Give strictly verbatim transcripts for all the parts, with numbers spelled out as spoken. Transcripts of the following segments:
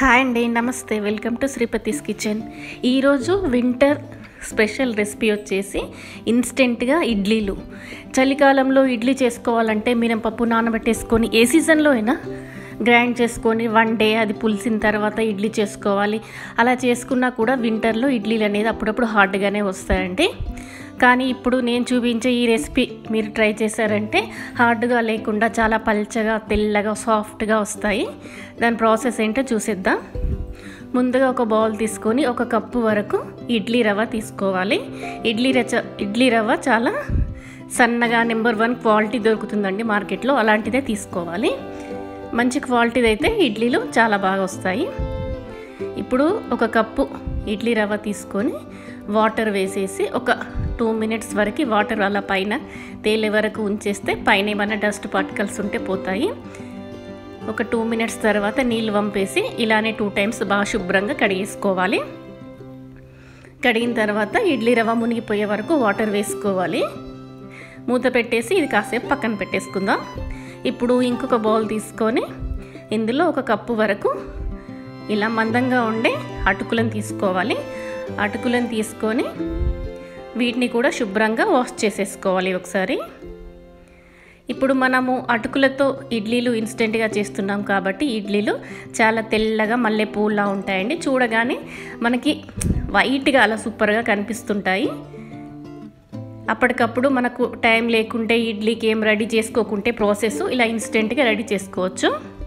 Hi అండి, నమస్తే. Welcome to Sripathi's kitchen. ఈరోజు వింటర్ స్పెషల్ రెసిపీ వచ్చేసి ఇన్స్టెంట్గా ఇడ్లీలు. చలికాలంలో ఇడ్లీ చేసుకోవాలంటే మినపప్పు నానబెట్టేసుకొని ఏ సీజన్లో అయినా గ్రైండ్ చేసుకొని వన్ డే అది పులిసిన తర్వాత ఇడ్లీ చేసుకోవాలి. అలా చేసుకున్నా కూడా వింటర్లో ఇడ్లీలు అనేది అప్పుడప్పుడు హార్డ్గానే వస్తాయండి. కానీ ఇప్పుడు నేను చూపించే ఈ రెసిపీ మీరు ట్రై చేశారంటే హార్డ్గా లేకుండా చాలా పల్చగా తెల్లగా సాఫ్ట్గా వస్తాయి. దాని ప్రాసెస్ ఏంటో చూసేద్దాం. ముందుగా ఒక బౌల్ తీసుకొని ఒక కప్పు వరకు ఇడ్లీ రవ్వ తీసుకోవాలి. ఇడ్లీ రచ ఇడ్లీ రవ్వ చాలా సన్నగా నెంబర్ వన్ క్వాలిటీ దొరుకుతుందండి మార్కెట్లో, అలాంటిదే తీసుకోవాలి. మంచి క్వాలిటీది అయితే ఇడ్లీలు చాలా బాగా వస్తాయి. ఇప్పుడు ఒక కప్పు ఇడ్లీ రవ్వ తీసుకొని వాటర్ వేసేసి ఒక టూ మినిట్స్ వరకు వాటర్ అలా పైన తేలే వరకు ఉంచేస్తే పైన ఏమైనా డస్ట్ పార్టికల్స్ ఉంటే పోతాయి. ఒక టూ మినిట్స్ తర్వాత నీళ్ళు వంపేసి ఇలానే టూ టైమ్స్ బాగా శుభ్రంగా కడిగేసుకోవాలి. కడిగిన తర్వాత ఇడ్లీ రవ్వ మునిగిపోయే వరకు వాటర్ వేసుకోవాలి. మూత పెట్టేసి ఇది కాసేపు పక్కన పెట్టేసుకుందాం. ఇప్పుడు ఇంకొక బౌల్ తీసుకొని ఇందులో ఒక కప్పు వరకు ఇలా మందంగా ఉండే అటుకులను తీసుకోవాలి. అటుకులను తీసుకొని వీటిని కూడా శుభ్రంగా వాష్ చేసేసుకోవాలి ఒకసారి. ఇప్పుడు మనము అటుకులతో ఇడ్లీలు ఇన్స్టెంట్గా చేస్తున్నాం కాబట్టి ఇడ్లీలు చాలా తెల్లగా మల్లెపూలా ఉంటాయండి. చూడగానే మనకి వైట్గా అలా సూపర్గా కనిపిస్తుంటాయి. అప్పటికప్పుడు మనకు టైం లేకుంటే ఇడ్లీకి ఏం రెడీ చేసుకోకుంటే ప్రాసెస్ ఇలా ఇన్స్టెంట్గా రెడీ చేసుకోవచ్చు.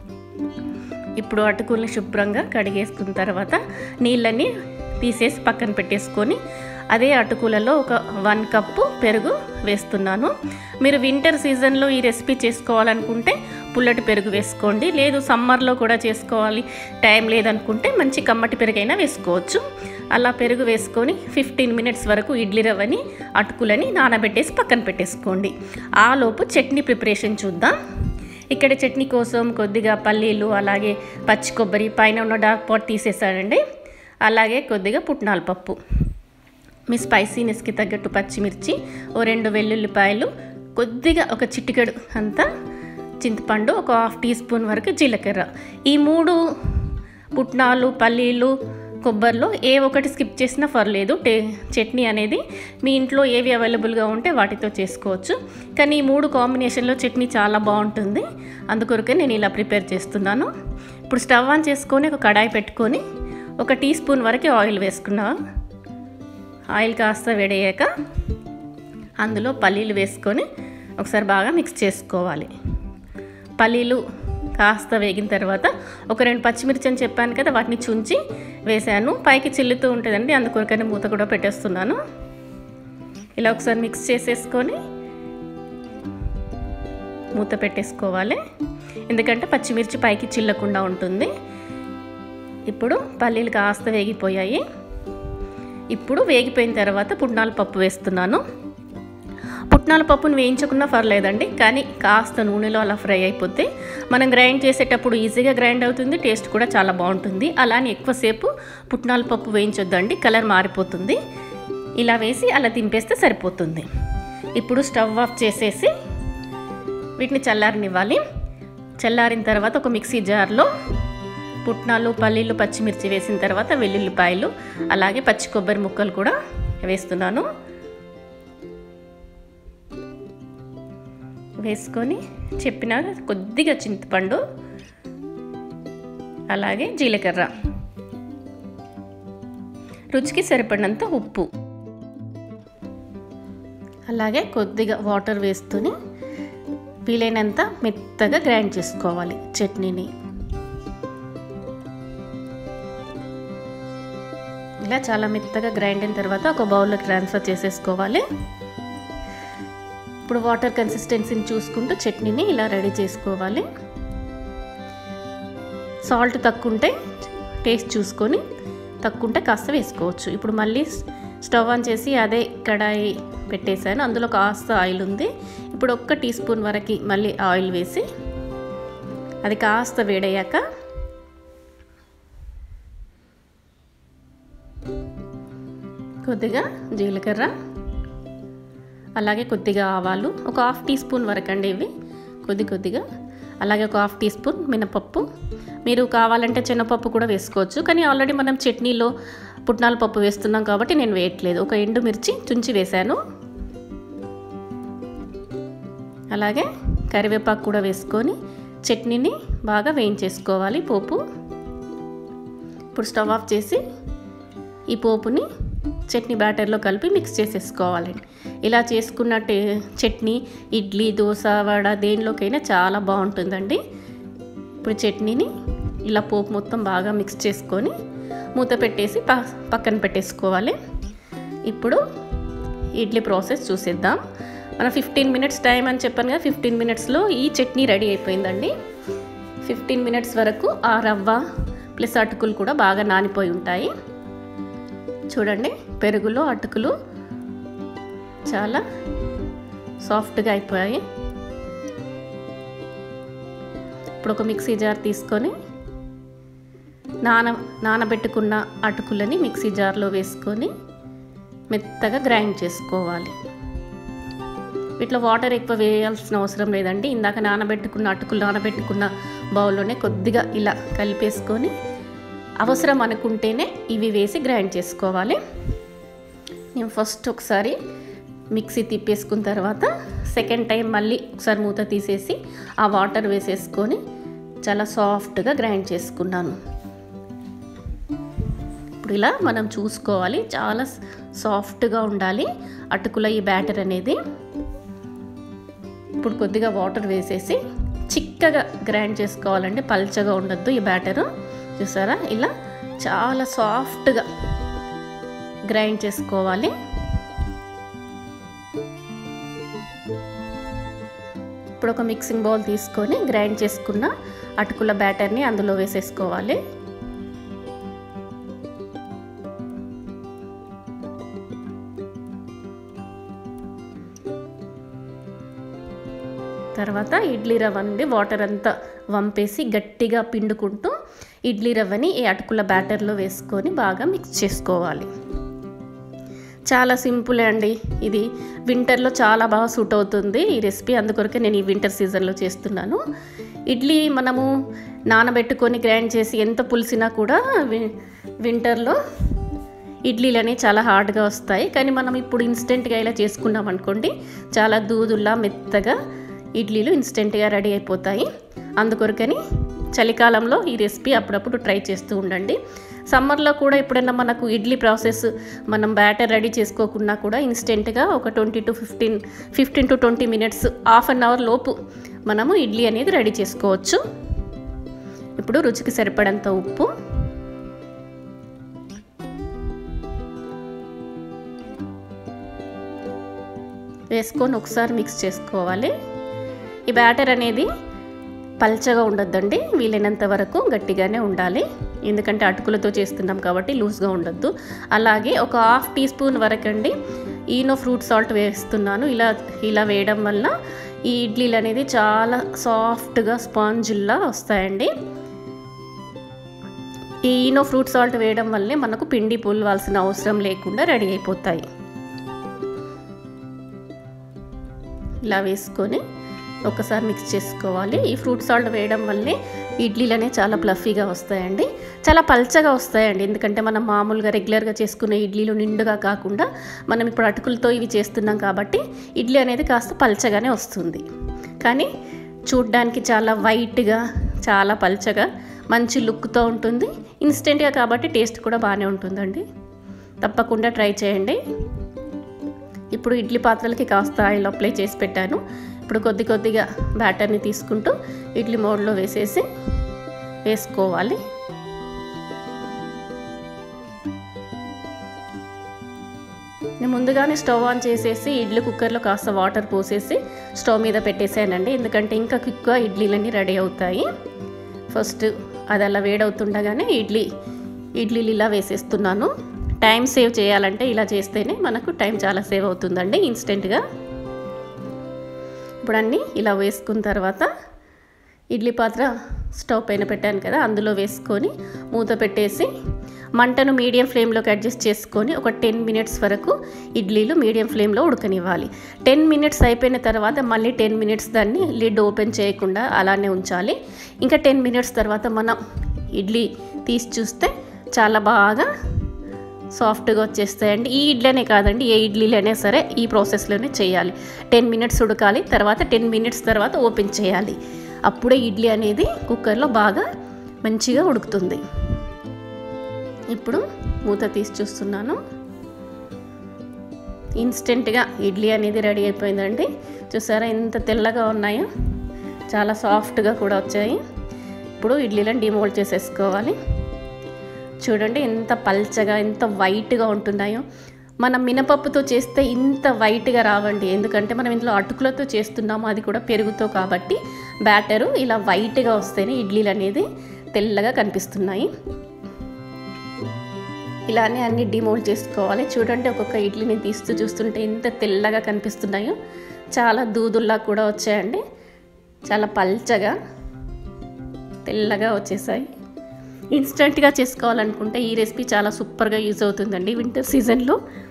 ఇప్పుడు అటుకుల్ని శుభ్రంగా కడిగేసుకున్న తర్వాత నీళ్ళని తీసేసి పక్కన పెట్టేసుకొని అదే అటుకులలో ఒక వన్ కప్పు పెరుగు వేస్తున్నాను. మీరు వింటర్ సీజన్లో ఈ రెసిపీ చేసుకోవాలనుకుంటే పుల్లటి పెరుగు వేసుకోండి. లేదు సమ్మర్లో కూడా చేసుకోవాలి టైం లేదనుకుంటే మంచి కమ్మటి పెరుగైనా వేసుకోవచ్చు. అలా పెరుగు వేసుకొని ఫిఫ్టీన్ మినిట్స్ వరకు ఇడ్లీ రవ్వని అటుకులని నానబెట్టేసి పక్కన పెట్టేసుకోండి. ఆలోపు చట్నీ ప్రిపరేషన్ చూద్దాం. ఇక్కడ చట్నీ కోసం కొద్దిగా పల్లీలు అలాగే పచ్చి కొబ్బరి పైన ఉన్న డార్క్ పాట్ తీసేసానండి. అలాగే కొద్దిగా పుట్నాల పప్పు, మీ స్పైసీనెస్కి తగ్గట్టు పచ్చిమిర్చి, ఓ రెండు వెల్లుల్లిపాయలు, కొద్దిగా ఒక చిటికెడు అంతా చింతపండు, ఒక హాఫ్ టీ స్పూన్ వరకు జీలకర్ర. ఈ మూడు పుట్నాలు పల్లీలు కొబ్బరిలో ఏ ఒకటి స్కిప్ చేసినా పర్లేదు. టే చట్నీ అనేది మీ ఇంట్లో ఏవి అవైలబుల్గా ఉంటే వాటితో చేసుకోవచ్చు. కానీ ఈ మూడు కాంబినేషన్లో చట్నీ చాలా బాగుంటుంది. అందుకొరకే నేను ఇలా ప్రిపేర్ చేస్తున్నాను. ఇప్పుడు స్టవ్ ఆన్ చేసుకొని ఒక కడాయి పెట్టుకొని ఒక టీ స్పూన్ వరకు ఆయిల్ వేసుకున్నా. ఆయిల్ కాస్త వేడయ్యాక అందులో పల్లీలు వేసుకొని ఒకసారి బాగా మిక్స్ చేసుకోవాలి. పల్లీలు కాస్త వేగిన తర్వాత ఒక రెండు పచ్చిమిర్చి అని చెప్పాను కదా, వాటిని చుంచి వేసాను. పైకి చిల్లుతూ ఉంటుందండి, అందుకొరకనే మూత కూడా పెట్టేస్తున్నాను. ఇలా ఒకసారి మిక్స్ చేసేసుకొని మూత పెట్టేసుకోవాలి, ఎందుకంటే పచ్చిమిర్చి పైకి చిల్లకుండా ఉంటుంది. ఇప్పుడు పల్లీలు కాస్త వేగిపోయాయి. ఇప్పుడు వేగిపోయిన తర్వాత పుట్నాల పప్పు వేస్తున్నాను. పుట్నాల పప్పును వేయించకున్నా పర్లేదండి, కానీ కాస్త నూనెలో అలా ఫ్రై అయిపోతే మనం గ్రైండ్ చేసేటప్పుడు ఈజీగా గ్రైండ్ అవుతుంది, టేస్ట్ కూడా చాలా బాగుంటుంది. అలానే ఎక్కువసేపు పుట్నాల పప్పు వేయించొద్దండి, కలర్ మారిపోతుంది. ఇలా వేసి అలా దింపేస్తే సరిపోతుంది. ఇప్పుడు స్టవ్ ఆఫ్ చేసేసి వీటిని చల్లారనివ్వాలి. చల్లారిన తర్వాత ఒక మిక్సీ జార్లో పుట్నాలు పల్లీలు పచ్చిమిర్చి వేసిన తర్వాత వెల్లుల్లిపాయలు అలాగే పచ్చి కొబ్బరి ముక్కలు కూడా వేస్తున్నాను. వేసుకొని చెప్పిన కొద్దిగా చింతపండు అలాగే జీలకర్ర, రుచికి సరిపడినంత ఉప్పు అలాగే కొద్దిగా వాటర్ వేసుకొని వీలైనంత మెత్తగా గ్రైండ్ చేసుకోవాలి చట్నీని. ఇలా చాలా మెత్తగా గ్రైండ్ అయిన తర్వాత ఒక బౌల్లోకి ట్రాన్స్ఫర్ చేసేసుకోవాలి. ఇప్పుడు వాటర్ కన్సిస్టెన్సీని చూసుకుంటూ చట్నీని ఇలా రెడీ చేసుకోవాలి. సాల్ట్ తక్కువ ఉంటే టేస్ట్ చూసుకొని, తక్కువ ఉంటే కాస్త వేసుకోవచ్చు. ఇప్పుడు మళ్ళీ స్టవ్ ఆన్ చేసి అదే కడాయి పెట్టేశాను. అందులో కాస్త ఆయిల్ ఉంది. ఇప్పుడు ఒక్క టీ స్పూన్ వరకు మళ్ళీ ఆయిల్ వేసి అది కాస్త వేడయ్యాక కొద్దిగా జీలకర్ర అలాగే కొద్దిగా ఆవాలు, ఒక హాఫ్ టీ స్పూన్ వరకు అండి ఇవి, కొద్ది కొద్దిగా అలాగే ఒక హాఫ్ టీ స్పూన్ మినపప్పు. మీరు కావాలంటే శనగపప్పు కూడా వేసుకోవచ్చు, కానీ ఆల్రెడీ మనం చట్నీలో పుట్నాల పప్పు వేస్తున్నాం కాబట్టి నేను వేయట్లేదు. ఒక ఎండుమిర్చి తుంచి వేశాను. అలాగే కరివేపాకు కూడా వేసుకొని చట్నీని బాగా వేయించేసుకోవాలి పోపు. ఇప్పుడు స్టవ్ ఆఫ్ చేసి ఈ పోపుని చట్నీ బ్యాటర్లో కలిపి మిక్స్ చేసేసుకోవాలండి. ఇలా చేసుకున్న చట్నీ ఇడ్లీ, దోశ, వడ దేనిలోకైనా చాలా బాగుంటుందండి. ఇప్పుడు చట్నీని ఇలా పోపు మొత్తం బాగా మిక్స్ చేసుకొని మూత పెట్టేసి ప పక్కన పెట్టేసుకోవాలి. ఇప్పుడు ఇడ్లీ ప్రాసెస్ చూసేద్దాం. మనం ఫిఫ్టీన్ మినిట్స్ టైం అని చెప్పాను కదా, ఫిఫ్టీన్ మినిట్స్లో ఈ చట్నీ రెడీ అయిపోయిందండి. ఫిఫ్టీన్ మినిట్స్ వరకు ఆ రవ్వ ప్లస్ అటుకులు కూడా బాగా నానిపోయి ఉంటాయి. చూడండి, పెరుగులో అటుకులు చాలా సాఫ్ట్గా అయిపోయాయి. ఇప్పుడు ఒక మిక్సీ జార్ తీసుకొని నాన నానబెట్టుకున్న అటుకులని మిక్సీ జార్లో వేసుకొని మెత్తగా గ్రైండ్ చేసుకోవాలి. వీటిలో వాటర్ ఎక్కువ వేయాల్సిన అవసరం లేదండి. ఇందాక నానబెట్టుకున్న అటుకులు నానబెట్టుకున్న బౌల్లోనే కొద్దిగా ఇలా కలిపేసుకొని అవసరం అనుకుంటేనే ఇవి వేసి గ్రైండ్ చేసుకోవాలి. నేను ఫస్ట్ ఒకసారి మిక్సీ తిప్పేసుకున్న తర్వాత సెకండ్ టైం మళ్ళీ ఒకసారి మూత తీసేసి ఆ వాటర్ వేసేసుకొని చాలా సాఫ్ట్గా గ్రైండ్ చేసుకున్నాను. ఇప్పుడు ఇలా మనం చూసుకోవాలి, చాలా సాఫ్ట్గా ఉండాలి అటుకుల ఈ బ్యాటర్ అనేది. ఇప్పుడు కొద్దిగా వాటర్ వేసేసి చిక్కగా గ్రైండ్ చేసుకోవాలండి, పల్చగా ఉండొద్దు ఈ బ్యాటరు. చూసారా, ఇలా చాలా సాఫ్ట్గా గ్రైండ్ చేసుకోవాలి. ఇప్పుడు ఒక మిక్సింగ్ బౌల్ తీసుకొని గ్రైండ్ చేసుకున్న అటుకుల బ్యాటర్ని అందులో వేసేసుకోవాలి. తర్వాత ఇడ్లీ రవ్వ నుండి వాటర్ అంతా వంపేసి గట్టిగా పిండుకుంటూ ఇడ్లీ రవ్వని ఈ అటుకుల బ్యాటర్లో వేసుకొని బాగా మిక్స్ చేసుకోవాలి. చాలా సింపుల్ అండి. ఇది వింటర్లో చాలా బాగా సూట్ అవుతుంది ఈ రెసిపీ, అందుకొరకే నేను ఈ వింటర్ సీజన్లో చేస్తున్నాను. ఇడ్లీ మనము నానబెట్టుకొని గ్రైండ్ చేసి ఎంత పులిసినా కూడా వింటర్లో ఇడ్లీలు అనేవి చాలా హార్డ్గా వస్తాయి. కానీ మనం ఇప్పుడు ఇన్స్టెంట్గా ఇలా చేసుకున్నాం అనుకోండి, చాలా దూదుల్లా మెత్తగా ఇడ్లీలు ఇన్స్టెంట్గా రెడీ అయిపోతాయి. అందుకొరకని చలికాలంలో ఈ రెసిపీ అప్పుడప్పుడు ట్రై చేస్తూ ఉండండి. సమ్మర్లో కూడా ఎప్పుడైనా మనకు ఇడ్లీ ప్రాసెస్ మనం బ్యాటర్ రెడీ చేసుకోకున్నా కూడా ఇన్స్టెంట్గా ఒక twenty to fifteen fifteen to twenty minutes half an hour లోపు మనము ఇడ్లీ అనేది రెడీ చేసుకోవచ్చు. ఇప్పుడు రుచికి సరిపడంత ఉప్పు, వేసుకొని ఒకసారి మిక్స్ చేసుకోవాలి. ఈ బ్యాటర్ అనేది పల్చగా ఉండొద్దండి, వీలైనంత వరకు గట్టిగానే ఉండాలి. ఎందుకంటే అటుకులతో చేస్తున్నాం కాబట్టి లూజ్గా ఉండొద్దు. అలాగే ఒక హాఫ్ టీ స్పూన్ వరకు అండి ఈనో ఫ్రూట్ సాల్ట్ వేస్తున్నాను. ఇలా ఇలా వేయడం వల్ల ఈ ఇడ్లీలు అనేది చాలా సాఫ్ట్గా స్పాంజిల్లా వస్తాయండి. ఈ ఈనో ఫ్రూట్ సాల్ట్ వేయడం వల్లే మనకు పిండి పులవాల్సిన అవసరం లేకుండా రెడీ అయిపోతాయి. ఇలా వేసుకొని ఒకసారి మిక్స్ చేసుకోవాలి. ఈ ఫ్రూట్ సాల్ట్ వేయడం వల్లే ఇడ్లీలు అనేవి చాలా ప్లఫీగా వస్తాయండి, చాలా పల్చగా వస్తాయండి. ఎందుకంటే మనం మామూలుగా రెగ్యులర్గా చేసుకునే ఇడ్లీలు నిండుగా కాకుండా మనం ఇప్పుడు అటుకులతో ఇవి చేస్తున్నాం కాబట్టి ఇడ్లీ అనేది కాస్త పల్చగానే వస్తుంది. కానీ చూడ్డానికి చాలా వైట్గా, చాలా పల్చగా, మంచి లుక్తో ఉంటుంది. ఇన్స్టెంట్గా కాబట్టి టేస్ట్ కూడా బాగానే ఉంటుందండి. తప్పకుండా ట్రై చేయండి. ఇప్పుడు ఇడ్లీ పాత్రలకి కాస్త ఆయిల్ అప్లై చేసి పెట్టాను. ఇప్పుడు కొద్ది కొద్దిగా బ్యాటర్ని తీసుకుంటూ ఇడ్లీ మోడ్లో వేసేసి వేసుకోవాలి. నేను ముందుగానే స్టవ్ ఆన్ చేసేసి ఇడ్లీ కుక్కర్లో కాస్త వాటర్ పోసేసి స్టవ్ మీద పెట్టేసానండి, ఎందుకంటే ఇంకా క్విక్గా ఇడ్లీలన్నీ రెడీ అవుతాయి. ఫస్ట్ అది అలా వేడవుతుండగానే ఇడ్లీ ఇడ్లీలు ఇలా వేసేస్తున్నాను. టైం సేవ్ చేయాలంటే ఇలా చేస్తేనే మనకు టైం చాలా సేవ్ అవుతుందండి ఇన్స్టెంట్గా. ఇప్పుడు అన్నీ ఇలా వేసుకున్న తర్వాత ఇడ్లీ పాత్ర స్టవ్ పైన పెట్టాను కదా, అందులో వేసుకొని మూత పెట్టేసి మంటను మీడియం ఫ్లేమ్లోకి అడ్జస్ట్ చేసుకొని ఒక టెన్ మినిట్స్ వరకు ఇడ్లీలు మీడియం ఫ్లేమ్లో ఉడకనివ్వాలి. టెన్ మినిట్స్ అయిపోయిన తర్వాత మళ్ళీ టెన్ మినిట్స్ దాన్ని లిడ్ ఓపెన్ చేయకుండా అలానే ఉంచాలి. ఇంకా టెన్ మినిట్స్ తర్వాత మనం ఇడ్లీ తీసి చూస్తే చాలా బాగా సాఫ్ట్గా వచ్చేస్తాయండి. ఈ ఇడ్లీనే కాదండి, ఏ ఇడ్లీలైనా సరే ఈ ప్రాసెస్లోనే చేయాలి. టెన్ మినిట్స్ ఉడకాలి, తర్వాత టెన్ మినిట్స్ తర్వాత ఓపెన్ చేయాలి. అప్పుడే ఇడ్లీ అనేది కుక్కర్లో బాగా మంచిగా ఉడుకుతుంది. ఇప్పుడు మూత తీసి చూస్తున్నాను. ఇన్స్టెంట్గా ఇడ్లీ అనేది రెడీ అయిపోయిందండి. చూసారా ఎంత తెల్లగా ఉన్నాయో, చాలా సాఫ్ట్గా కూడా వచ్చాయి. ఇప్పుడు ఇడ్లీలను డిమోల్డ్ చేసేసుకోవాలి. చూడండి ఎంత పల్చగా ఎంత వైట్గా ఉంటున్నాయో. మనం మినపప్పుతో చేస్తే ఇంత వైట్గా రావండి, ఎందుకంటే మనం ఇందులో అటుకులతో చేస్తున్నాము, అది కూడా పెరుగుతో, కాబట్టి బ్యాటరు ఇలా వైట్గా వస్తేనే ఇడ్లీలు అనేది తెల్లగా కనిపిస్తున్నాయి. ఇలానే అన్ని డిమోల్డ్ చేసుకోవాలి. చూడండి ఒక్కొక్క ఇడ్లీని తీస్తూ చూస్తుంటే ఎంత తెల్లగా కనిపిస్తున్నాయో, చాలా దూదుల్లా కూడా వచ్చాయండి. చాలా పల్చగా తెల్లగా వచ్చేసాయి. ఇన్స్టెంట్గా చేసుకోవాలనుకుంటే ఈ రెసిపీ చాలా సూపర్గా యూజ్ అవుతుందండి వింటర్ సీజన్లో.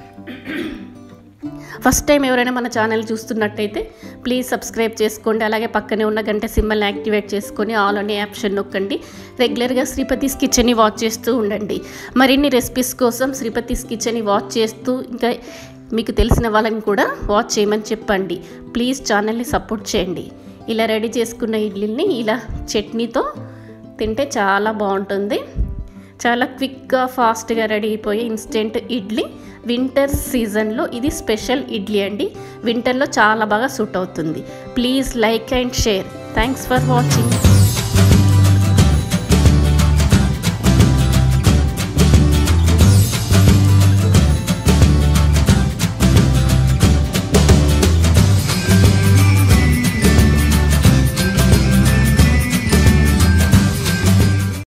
ఫస్ట్ టైం ఎవరైనా మన ఛానల్ చూస్తున్నట్టయితే ప్లీజ్ సబ్స్క్రైబ్ చేసుకోండి. అలాగే పక్కనే ఉన్న గంట సింబల్ని యాక్టివేట్ చేసుకొని ఆల్ అనే ఆప్షన్ నొక్కండి. రెగ్యులర్గా శ్రీపతిస్ కిచెన్ని వాచ్ చేస్తూ ఉండండి. మరిన్ని రెసిపీస్ కోసం శ్రీపతిస్ కిచెన్ని వాచ్ చేస్తూ ఇంకా మీకు తెలిసిన వాళ్ళని కూడా వాచ్ చేయమని చెప్పండి. ప్లీజ్ ఛానల్ని సపోర్ట్ చేయండి. ఇలా రెడీ చేసుకున్న ఇడ్లీని ఇలా చట్నీతో తింటే చాలా బాగుంటుంది. చాలా క్విక్గా ఫాస్ట్గా రెడీ అయిపోయే ఇన్స్టెంట్ ఇడ్లీ. వింటర్ సీజన్లో ఇది స్పెషల్ ఇడ్లీ అండి. వింటర్లో చాలా బాగా సూట్ అవుతుంది. Please like and share. Thanks for watching.